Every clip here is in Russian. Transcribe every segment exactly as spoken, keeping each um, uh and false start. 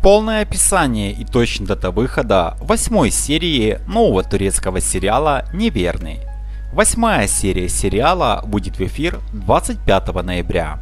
Полное описание и точная дата выхода восьмой серии нового турецкого сериала «Неверный». Восьмая серия сериала выйдет в эфир двадцать пятого ноября.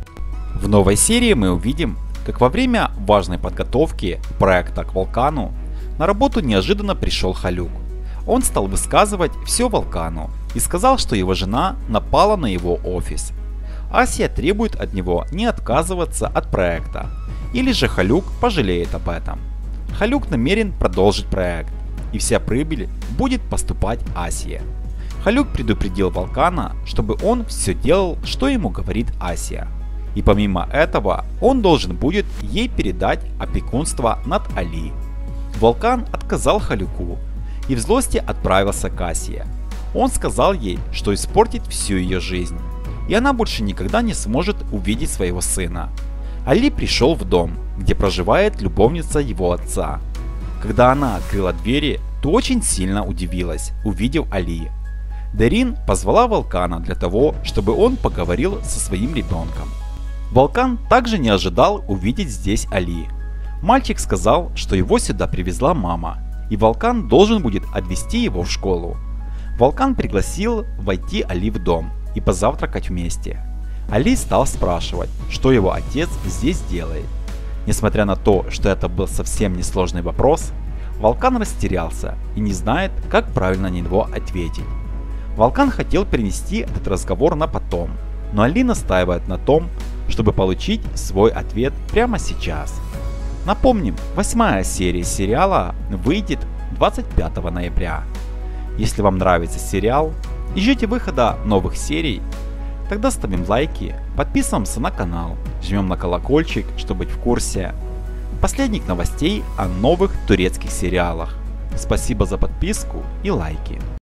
В новой серии мы увидим, как во время важной подготовки проекта к Волкану на работу неожиданно пришел Халюк. Он стал высказывать все Волкану и сказал, что его жена напала на его офис. Асия требует от него не отказываться от проекта, или же Халюк пожалеет об этом. Халюк намерен продолжить проект, и вся прибыль будет поступать Асии. Халюк предупредил Волкана, чтобы он все делал, что ему говорит Асия. И помимо этого, он должен будет ей передать опекунство над Али. Волкан отказал Халюку и в злости отправился к Асии. Он сказал ей, что испортит всю ее жизнь, и она больше никогда не сможет увидеть своего сына. Али пришел в дом, где проживает любовница его отца. Когда она открыла двери, то очень сильно удивилась, увидев Али. Дерин позвала Волкана для того, чтобы он поговорил со своим ребенком. Волкан также не ожидал увидеть здесь Али. Мальчик сказал, что его сюда привезла мама, и Волкан должен будет отвезти его в школу. Волкан пригласил войти Али в дом и позавтракать вместе. Али стал спрашивать, что его отец здесь делает. Несмотря на то, что это был совсем несложный вопрос, Волкан растерялся и не знает, как правильно на него ответить. Волкан хотел перенести этот разговор на потом, но Али настаивает на том, чтобы получить свой ответ прямо сейчас. Напомним, восьмая серия сериала выйдет двадцать пятого ноября. Если вам нравится сериал и ждете выхода новых серий, тогда ставим лайки, подписываемся на канал, жмем на колокольчик, чтобы быть в курсе последних новостей о новых турецких сериалах. Спасибо за подписку и лайки.